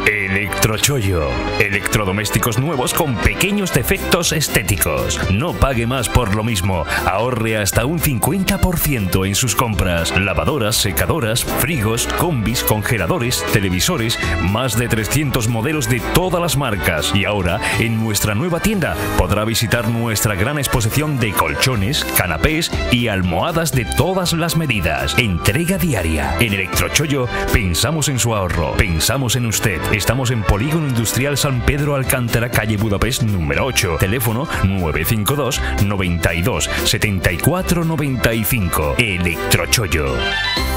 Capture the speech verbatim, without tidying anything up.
Electrochollo. Electrodomésticos nuevos con pequeños defectos estéticos. No pague más por lo mismo. Ahorre hasta un cincuenta por ciento en sus compras. Lavadoras, secadoras, frigos, combis, congeladores, televisores, más de trescientos modelos de todas las marcas. Y ahora, en nuestra nueva tienda, podrá visitar nuestra gran exposición de colchones, canapés y almohadas de todas las medidas. Entrega diaria. En Electrochollo pensamos en su ahorro. Pensamos en usted. Estamos en Polígono Industrial San Pedro Alcántara, calle Budapest número ocho. Teléfono nueve cinco dos, noventa y dos, setenta y cuatro noventa y cinco. Electrochollo.